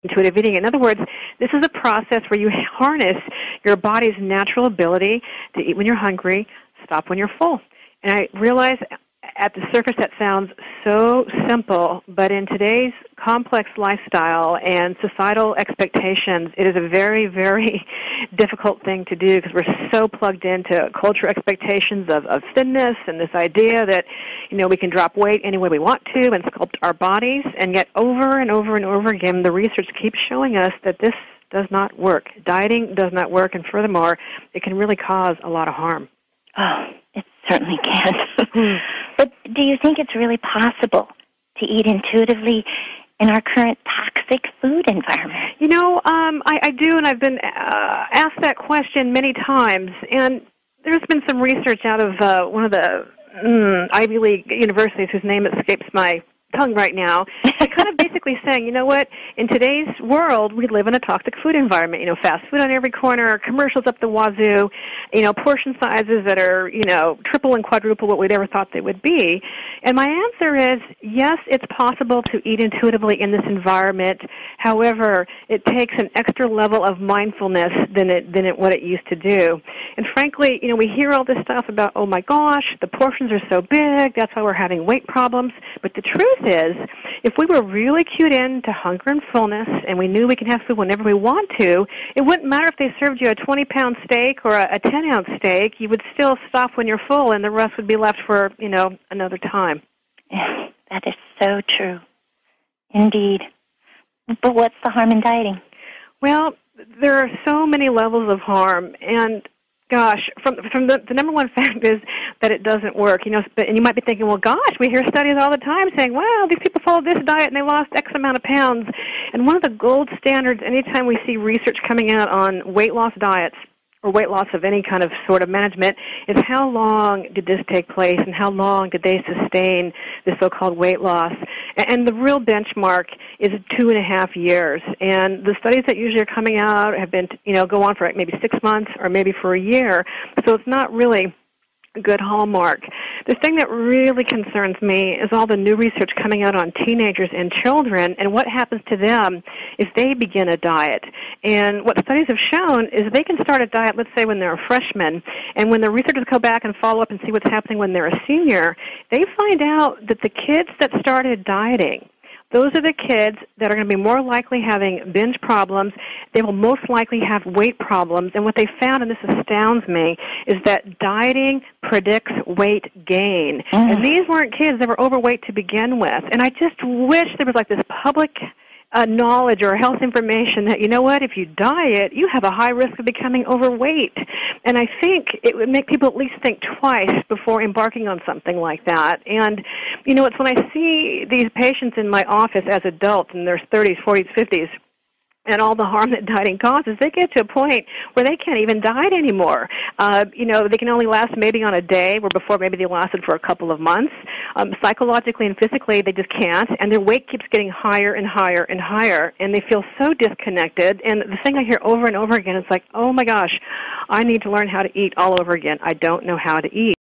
intuitive eating. In other words, this is a process where you harness your body's natural ability to eat when you're hungry, stop when you're full. And I realize at the surface that sounds so simple, but in today's complex lifestyle and societal expectations, it is a very, very difficult thing to do because we're so plugged into culture expectations of thinness and this idea that, we can drop weight any way we want to and sculpt our bodies. And yet over and over and over again, the research keeps showing us that this does not work. Dieting does not work, and furthermore, it can really cause a lot of harm. Oh, it certainly can. But do you think it's really possible to eat intuitively in our current toxic food environment? I do, and I've been asked that question many times. And there's been some research out of one of the Ivy League universities whose name escapes my tongue right now, kind of basically saying, in today's world, we live in a toxic food environment. Fast food on every corner, commercials up the wazoo, portion sizes that are, triple and quadruple what we'd ever thought they would be. And my answer is, yes, it's possible to eat intuitively in this environment. However, it takes an extra level of mindfulness than what it used to do. And frankly, we hear all this stuff about, oh my gosh, the portions are so big, that's why we're having weight problems. But the truth is, if we were really cued in to hunger and fullness and we knew we can have food whenever we want to, it wouldn't matter if they served you a 20-pound steak or a 10-ounce steak. You would still stop when you're full, and the rest would be left for, another time. That is so true. Indeed. But what's the harm in dieting? Well, there are so many levels of harm, and gosh, from the number one fact is that it doesn't work. And you might be thinking, well, gosh, we hear studies all the time saying, wow, these people followed this diet and they lost X amount of pounds. And one of the gold standards anytime we see research coming out on weight loss diets or weight loss of any kind of sort of management is how long did this take place and how long did they sustain the so-called weight loss. And the real benchmark is 2.5 years. And the studies that usually are coming out have been, go on for maybe 6 months or maybe for a year. So it's not really a good hallmark. The thing that really concerns me is all the new research coming out on teenagers and children and what happens to them if they begin a diet. And what studies have shown is they can start a diet, let's say, when they're a freshman, and when the researchers go back and follow up and see what's happening when they're a senior, they find out that the kids that started dieting, those are the kids that are going to be more likely having binge problems. They will most likely have weight problems. And what they found, and this astounds me, is that dieting predicts weight gain. And these weren't kids that were overweight to begin with. And I just wish there was this public knowledge or health information that, if you diet, you have a high risk of becoming overweight. And I think it would make people at least think twice before embarking on something like that. And, it's when I see these patients in my office as adults in their 30s, 40s, 50s, and all the harm that dieting causes, they get to a point where they can't even diet anymore. They can only last maybe on a day, where before maybe they lasted for a couple of months. Psychologically and physically, they just can't, and their weight keeps getting higher and higher and higher, and they feel so disconnected. And the thing I hear over and over again is oh my gosh, I need to learn how to eat all over again. I don't know how to eat.